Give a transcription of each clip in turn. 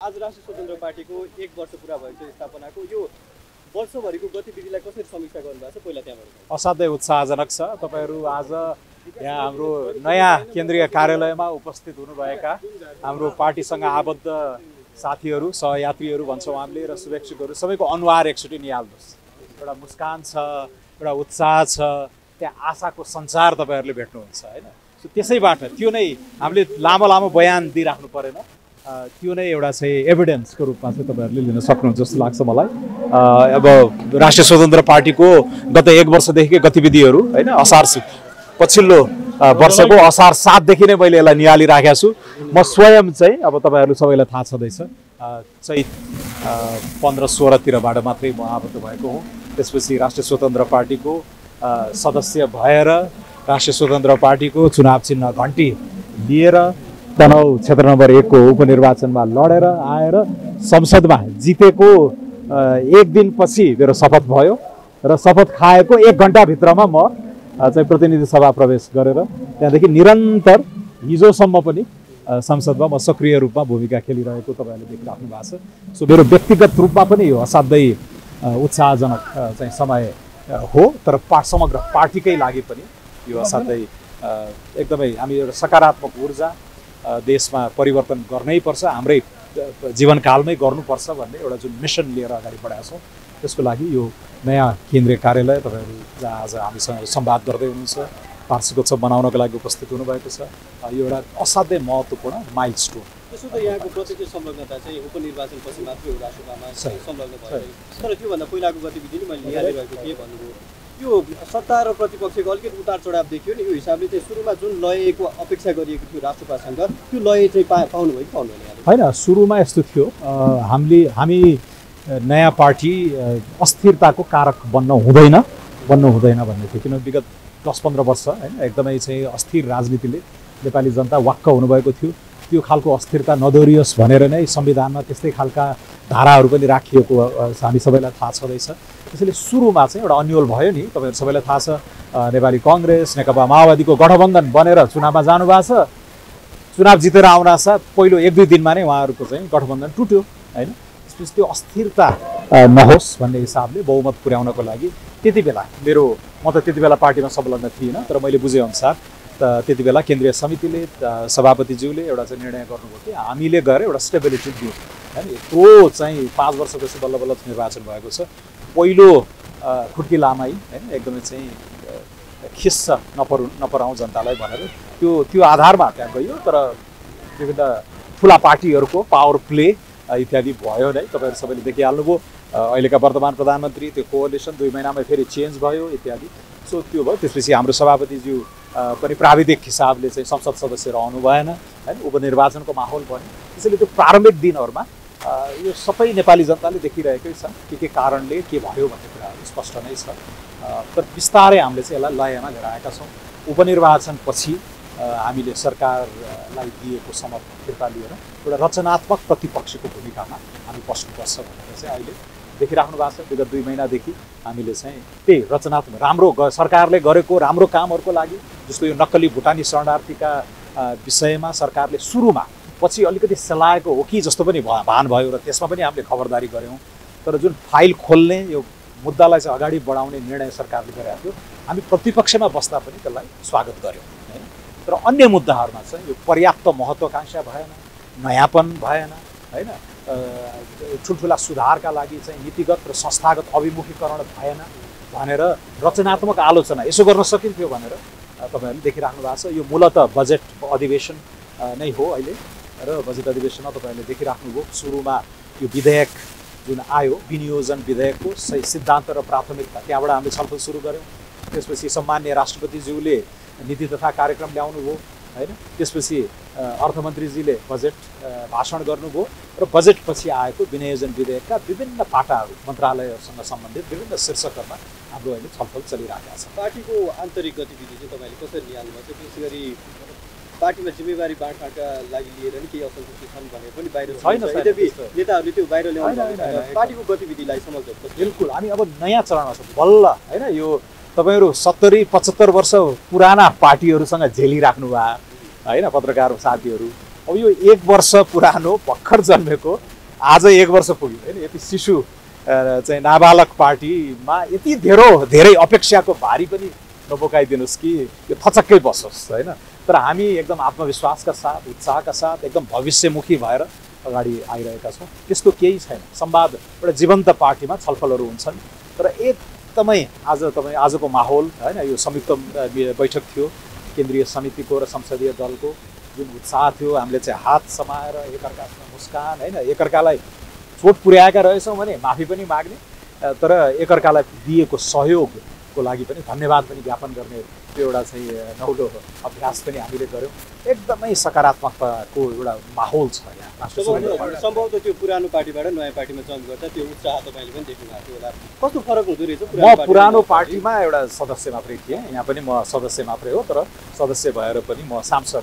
आज राष्ट्रिय स्वतन्त्र पार्टीको 1 वर्ष पुरा भएको छ स्थापनाको। यो वर्षभरिको गतिविधिलाई कसरी समीक्षा गर्नुभएको छ पहिला त्यहाँबाट? असाध्यै उत्साहजनक छ। तपाईहरु आज यहाँ हाम्रो नयाँ केन्द्रीय कार्यालयमा उपस्थित हुनुभएका हाम्रो पार्टीसँग आबद्ध साथीहरू, सहयात्रीहरू भन्छौँ हामीले र शुभेच्छुकहरू सबैको अनुहार एकचोटि निहाल्नुहोस्। एउटा मुस्कान छ, एउटा उत्साह छ, त्यहाँ आशाको सञ्चार तपाईहरुले भेट्नुहुन्छ हैन। सो त्यसैबाट त्यो नै हामीले लामो बयान दिइराख्नु परेन, त्यो नै एउटा चाहिँ एभिडेन्सको रूपमा चाहिँ तपाईहरुले लिन सक्नुहुन्छ जस्तो लाग्छ मलाई। अब राष्ट्रिय स्वतन्त्र पार्टीको गत 1 वर्षदेखिकै गतिविधिहरू हैन, पछिल्लो वर्षको असार 7 देखि नै मैले यसलाई निहालिराखेको छु। म स्वयं चाहिँ अब तपाईहरु सबैलाई थाहा छँदैछ चैत 15-16 तिरबाट मात्रै म आबद्ध भएको हुँ। त्यसपछि राष्ट्रिय स्वतन्त्र पार्टीको सदस्य भएर राष्ट्रिय स्वतन्त्र पार्टीको चुनाव चिन्ह घण्टी लिएर तनहुँ क्षेत्र नम्बर 1 को उपनिर्वाचनमा लडेर आएर संसदमा जितेको 1 दिनपछि मेरो शपथ भयो र शपथ खाएको 1 घण्टाभित्रमा म चाहिँ प्रतिनिधि सभा प्रवेश गरेर त्यहाँदेखि निरन्तर हिजोसम्म पनि संसदमा म सक्रिय रूपमा भूमिका खेलिरहेको तपाईहरुले देखिराख्नु भएको छ। सो मेरो व्यक्तिगत रूपमा पनि यो असाध्यै उत्साहजनक चाहिँ समय हो, तर समग्र पार्टीकै लागि पनि यो असाध्यै एकदमै हामी एउटा सकारात्मक ऊर्जा देशमा परिवर्तन गर्नै पर्छ, हाम्रै जीवनकालमै गर्नुपर्छ भन्ने एउटा जुन मिसन लिएर अगाडि बढाएका छौँ, त्यसको लागि यो नयाँ केन्द्रीय कार्यालय तपाईहरु जहाँ आज हामीसँग संवाद गर्दै हुनुहुन्छ, वार्षिकोत्सव मनाउनको लागि उपस्थित हुनुभएको छ, यो एउटा असाध्यै महत्त्वपूर्ण माइलस्टोन। त्यसो त यहाँको प्रत्यक्ष संलग्नता चाहिँ उपनिर्वाचनपछि मात्रै हो राष्ट्रसभामा संलग्न भयो, तर त्योभन्दा पहिलाको गतिविधि नै मैले निहालिरहेको थिएँ भन्नुभयो। यो सत्ता र प्रतिपक्षको अलिकति उतार चढाव देखियो नि, यो हिसाबले चाहिँ सुरुमा जुन लयको अपेक्षा गरिएको थियो राष्ट्रपासँग त्यो लय चाहिँ पाउनुभयो कि पाउनु होइन? सुरुमा यस्तो थियो, हामी नयाँ पार्टी अस्थिरताको कारक बन्न हुँदैन भन्ने थियो। किन विगत 10-15 वर्ष हैन एकदमै चाहिँ अस्थिर राजनीतिले नेपाली जनता वाक्क हुनुभएको थियो। त्यो खालको अस्थिरता नदोहोरियोस् भनेर नै संविधानमा त्यस्तै खालका धाराहरू पनि राखिएको हामी सबैलाई थाहा छँदैछ। त्यसैले सुरुमा चाहिँ एउटा अन्यल भयो नि, तपाईहरु सबैलाई थाहा छ, नेपाली कांग्रेस नेकपा माओवादीको गठबन्धन बनेर चुनावमा जानु भएको छ। चुनाव जितेर आउनासाथ पहिलो 1-2 दिनमा नै उहाँहरूको चाहिँ गठबन्धन टुट्यो हैन। त्यसपछि त्यो अस्थिरता नहोस् भन्ने हिसाबले बहुमत पुर्याउनको लागि त्यति बेला म त त्यति बेला पार्टीमा संलग्न थिइनँ, तर मैले बुझेअनुसार त्यति बेला केन्द्रीय समितिले सभापतिज्यूले एउटा चाहिँ निर्णय गर्नुभयो कि हामीले गएर एउटा स्टेबिलिटी दिउँ हैन। यत्रो चाहिँ 5 वर्षपछि बल्ल बल्ल निर्वाचन भएको छ, पहिलो खुट्की लामाई हैन एकदमै चाहिँ खिस्स नपराउँ जनतालाई भनेर त्यो आधारमा त्यहाँ गयो। तर विभिन्न ठुला पार्टीहरूको पावर प्ले इत्यादि भयो नै, तपाईहरु सबैले देखिहाल्नुभयो। अहिलेका वर्तमान प्रधानमन्त्री त्यो कोअलिसन 2 महिनामै फेरि चेन्ज भयो इत्यादि। सो त्यो भयो। त्यसपछि हाम्रो सभापतिज्यू पनि प्राविधिक हिसाबले चाहिँ संसद सदस्य रहनु भएन हैन, उपनिर्वाचनको माहौल बन्यो। त्यसैले त्यो प्रारम्भिक दिनहरुमा यो सबै नेपाली जनताले देखिरहेकै छ के कारणले के भयो भन्ने कुराहरु स्पष्ट नै छ। तर बिस्तारै हामीले चाहिँ यसलाई लयमा लिएर आएका छौँ। उपनिर्वाचनपछि हामीले सरकारलाई दिएको समर्थन फिर्ता लिएर एउटा रचनात्मक प्रतिपक्षको भूमिकामा हामी बस्नुपर्छ भनेर चाहिँ अहिले देखिराख्नु भएको छ। विगत 2 महिनादेखि हामीले चाहिँ त्यही रचनात्मक राम्रो सरकारले गरेको राम्रो कामहरूको लागि, जस्तो यो नक्कली भुटानी शरणार्थीका विषयमा सरकारले सुरुमा पछि अलिकति सेलाएको हो कि जस्तो पनि भान भयो र त्यसमा पनि हामीले खबरदारी गऱ्यौँ। तर जुन फाइल खोल्ने यो मुद्दालाई चाहिँ अगाडि बढाउने निर्णय सरकारले गरेको थियो, हामी प्रतिपक्षमा बस्दा पनि त्यसलाई स्वागत गऱ्यौँ हैन। तर अन्य मुद्दाहरूमा चाहिँ यो पर्याप्त महत्त्वाकांक्षा भएन, नयाँपन भएन हैन, ठुल्ठुला सुधारका लागि चाहिँ नीतिगत र संस्थागत अभिमुखीकरण भएन भनेर रचनात्मक आलोचना यसो गर्न सकिन्थ्यो भनेर तपाईहरुले देखिराख्नु भएको छ। यो मूलतः बजेट अधिवेशन नै हो अहिले, र बजेट अधिवेशनमा तपाईहरुले देखिराख्नुभयो सुरुमा यो विधेयक जुन आयो विनियोजन विधेयकको सही सिद्धान्त र प्राथमिकता, त्यहाँबाट हामीले छलफल सुरु गऱ्यौँ। त्यसपछि सम्माननीय राष्ट्रपतिज्यूले नीति तथा कार्यक्रम ल्याउनुभयो हैन। त्यसपछि अर्थमन्त्रीजीले बजेट भाषण गर्नुभयो र बजेटपछि आएको विनियोजन विधेयकका विभिन्न पाटाहरू मन्त्रालयसँग सम्बन्धित विभिन्न शीर्षकहरूमा हाम्रो अहिले छलफल चलिरहेको छ। पार्टीको आन्तरिक गतिविधि चाहिँ तपाईले कसरी निहाल्नुभएको छ? विशेष गरी पार्टीमा जिम्मेवारी बाँडफाँडका लागि लिएर नि केही असन्तुष्टि छन् भने पनि बाहिर छैन, नेताहरूले त्यो बाहिर ल्याउनु पार्टीको गतिविधिलाई समग्र। बिल्कुल, हामी अब नयाँ चरणमा छौँ बल्ल हैन। यो तपाईहरु 70-75 वर्ष पुराना पार्टीहरूसँग झेलिराख्नु भयो हैन पत्रकार साथीहरू। अब यो 1 वर्ष पुरानो भर्खर जन्मेको आज 1 वर्ष पुग्यो होइन यति शिशु चाहिँ नाबालक पार्टीमा यति धेरै अपेक्षाको भारी पनि नबोकाइदिनुहोस् कि यो थचक्कै बसोस् होइन। तर हामी एकदम आत्मविश्वासका साथ उत्साहका साथ एकदम भविष्यमुखी भएर अगाडि आइरहेका छौँ। त्यस्तो केही छैन। संवाद एउटा जीवन्त पार्टीमा छलफलहरू हुन्छन् तर एकदमै आजको माहौल होइन यो संयुक्त बैठक थियो केन्द्रीय समितिको र संसदीय दलको जुन उत्साह थियो हामीले चाहिँ हात समाएर एकअर्कासँग मुस्कान होइन एकअर्कालाई चोट पुर्याएका रहेछौँ भने माफी पनि माग्ने तर एकअर्कालाई दिएको सहयोगको लागि पनि धन्यवाद पनि ज्ञापन गर्ने त्यो एउटा चाहिँ नौलो अभ्यास पनि हामीले गऱ्यौँ। एकदमै सकारात्मकताको एउटा माहौल छ यहाँ। सम्भवतः त्यो पुरानो पार्टीबाट नयाँ पार्टीमा जम्प गर्दा त्यो उत्साह तपाईँले पनि देख्नु भएको थियो होला। कस्तो फरक हुँदो रहेछ? म पुरानो पार्टीमा एउटा सदस्य मात्रै थिएँ, यहाँ पनि म सदस्य मात्रै हो तर सदस्य भएर पनि म सांसद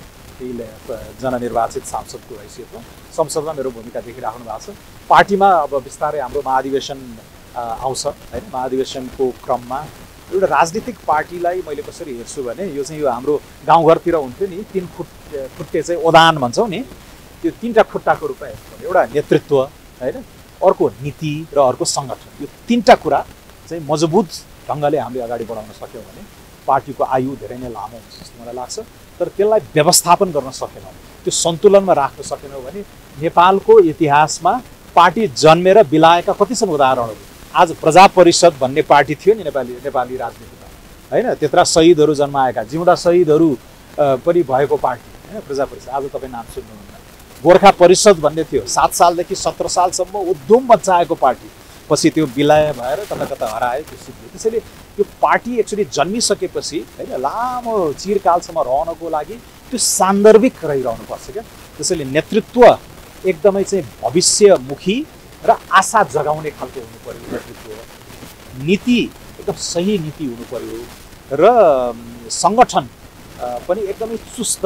जननिर्वाचित सांसदको हैसियतमा संसदमा मेरो भूमिका देखिराख्नु भएको छ। पार्टीमा अब बिस्तारै हाम्रो महाधिवेशन आउँछ होइन। महाधिवेशनको क्रममा एउटा राजनीतिक पार्टीलाई मैले कसरी हेर्छु भने यो चाहिँ यो हाम्रो गाउँघरतिर हुन्थ्यो नि 3 खुट्टे चाहिँ ओदान भन्छौँ नि त्यो 3टा खुट्टाको रूपमा हेर्नु। एउटा नेतृत्व होइन अर्को नीति र अर्को सङ्गठन यो 3टा कुरा चाहिँ मजबुत ढङ्गले हामीले अगाडि बढाउन सक्यौँ भने पार्टीको आयु धेरै नै लामो हुन्छ जस्तो मलाई लाग्छ। तर त्यसलाई व्यवस्थापन गर्न सकेनौँ त्यो सन्तुलनमा राख्न सकेनौँ भने नेपालको इतिहासमा पार्टी जन्मेर बिलाएका कति छन् उदाहरणहरू। आज प्रजा परिषद भन्ने पार्टी थियो नि नेपाली राजनीतिमा होइन त्यत्रा शहीदहरू जन्माएका जिउँदा शहीदहरू पनि भएको पार्टी होइन प्रजा परिषद। आज तपाईँ नाम सुन्नुहुन्न। गोर्खा परिषद भन्ने थियो 7 सालदेखि 17 सालसम्म उद्यम मचाएको पार्टी पछि त्यो विलय भएर कता कता हरायो त्यो सिद्धियो। त्यसैले यो पार्टी एक्चुअली जन्मिसकेपछि होइन लामो चिरकालसम्म रहनको लागि त्यो सान्दर्भिक रहिरहनुपर्छ क्या। त्यसैले नेतृत्व एकदमै चाहिँ भविष्यमुखी र आशा जगाउने खालको हुनु पर्यो नेतृत्व। नीति एकदम सही नीति हुनु पर्यो र सङ्गठन पनि एकदमै चुस्त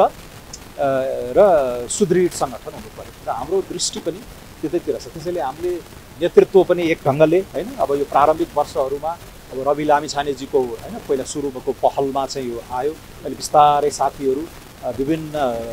र सुदृढ सङ्गठन हुनु पर्यो र हाम्रो दृष्टि पनि त्यतैतिर छ। त्यसैले हामीले नेतृत्व पनि एक ढङ्गले होइन अब यो प्रारम्भिक वर्षहरूमा अब रवि लामिछानेजीको होइन पहिला सुरुको पहलमा चाहिँ यो आयो। अहिले बिस्तारै साथीहरू विभिन्न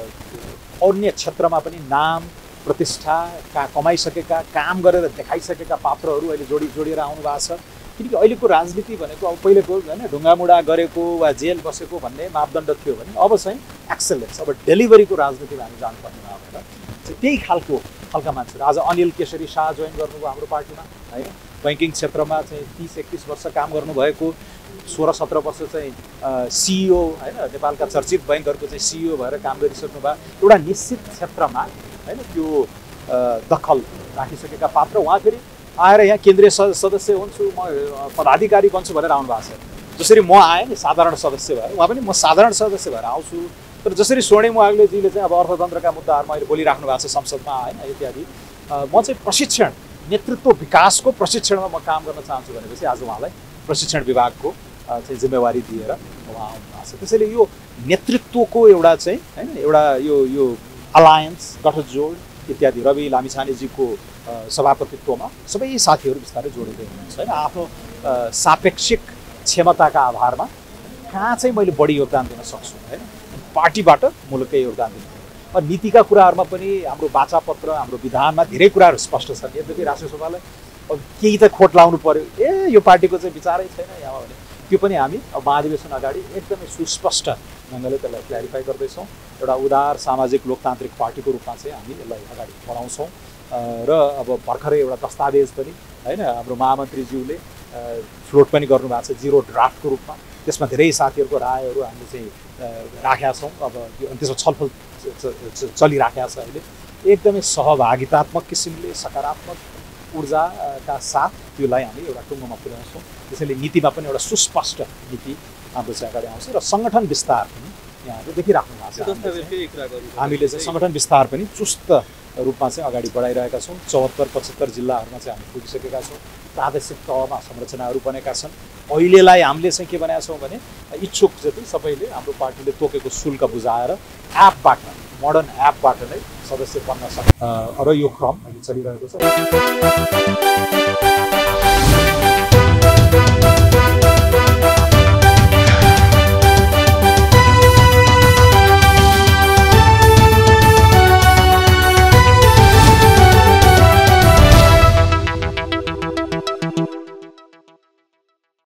अन्य क्षेत्रमा पनि नाम प्रतिष्ठा कमाइसकेका काम गरेर देखाइसकेका पात्रहरू अहिले जोडिएर आउनु भएको छ। किनकि अहिलेको राजनीति भनेको अब पहिलेको होइन ढुङ्गामुढा गरेको वा जेल बसेको भन्ने मापदण्ड थियो भने अब चाहिँ एक्सेलेन्स अब डेलिभरीको राजनीतिमा हामी जानुपर्ने भएर त्यही खालका मान्छेहरू। आज अनिल केशरी शाह जोइन गर्नुभयो हाम्रो पार्टीमा होइन। बैङ्किङ क्षेत्रमा चाहिँ 30-31 वर्ष काम गर्नुभएको 16-17 वर्ष चाहिँ सिइओ होइन नेपालका चर्चित बैङ्कहरूको चाहिँ सिइओ भएर काम गरिसक्नु भयो। एउटा निश्चित क्षेत्रमा होइन त्यो दखल राखिसकेका पात्र उहाँ फेरि आएर यहाँ केन्द्रीय सदस्य हुन्छु म पदाधिकारी बन्छु भनेर आउनु भएको छ। जसरी म आएँ नि साधारण सदस्य भएर उहाँ पनि म साधारण सदस्य भएर आउँछु। तर जसरी स्वर्णिम वाग्लेजीले चाहिँ अब अर्थतन्त्रका मुद्दाहरूमा अहिले बोलिराख्नु भएको छ संसदमा होइन इत्यादि म चाहिँ प्रशिक्षण नेतृत्व विकासको प्रशिक्षणमा म काम गर्न चाहन्छु भनेपछि आज उहाँलाई प्रशिक्षण विभागको चाहिँ जिम्मेवारी दिएर उहाँ आउनु भएको छ। त्यसैले यो नेतृत्वको एउटा चाहिँ होइन एउटा यो अलायन्स गठजोड इत्यादि रवि लामिछानेजीको सभापतित्वमा सबै साथीहरू बिस्तारै जोडिँदै हुनुहुन्छ होइन। आफ्नो सापेक्षिक क्षमताका आधारमा कहाँ चाहिँ मैले बढी योगदान दिन सक्छु होइन पार्टीबाट मुलुकै योगदान दिनु। नीतिका कुराहरूमा पनि हाम्रो वाचापत्र हाम्रो विधानमा धेरै कुराहरू स्पष्ट छन्। यद्यपि राष्ट्रिय सभालाई अब केही त खोट लाउनु पर्यो यो पार्टीको चाहिँ विचारै छैन यहाँ भने त्यो पनि हामी अब महाधिवेशन अगाडि एकदमै सुस्पष्ट ढङ्गले त्यसलाई क्ल्यारिफाई गर्दैछौँ। एउटा उदार सामाजिक लोकतान्त्रिक पार्टीको रूपमा चाहिँ हामी यसलाई अगाडि बढाउँछौँ र अब भर्खरै एउटा दस्तावेज पनि होइन हाम्रो महामन्त्रीज्यूले फ्लोट पनि गर्नुभएको छ 0 ड्राफ्टको रूपमा। त्यसमा धेरै साथीहरूको रायहरू हामीले चाहिँ राखेका छौँ। अब त्यसमा छलफल चलिराखेको छ अहिले एकदमै सहभागितात्मक किसिमले सकारात्मक ऊर्जाका साथ त्यसलाई हामी एउटा टुङ्गोमा पुर्याउँछौँ। त्यसैले नीतिमा पनि एउटा सुस्पष्ट नीति हाम्रो चाहिँ अगाडि आउँछ र सङ्गठन विस्तार पनि यहाँले देखिराख्नु भएको छ। हामीले चाहिँ सङ्गठन विस्तार पनि चुस्त रूपमा चाहिँ अगाडि बढाइरहेका छौँ। 74-75 जिल्लाहरूमा चाहिँ हामी पुगिसकेका छौँ। प्रादेशिक तहमा संरचनाहरू बनेका छन्। अहिलेलाई हामीले चाहिँ के बनाएका छौँ भने इच्छुक जति सबैले हाम्रो पार्टीले तोकेको शुल्क बुझाएर एपबाट मोडर्न एपबाट नै सदस्य बन्न सक्छ र यो क्रम अहिले चलिरहेको छ।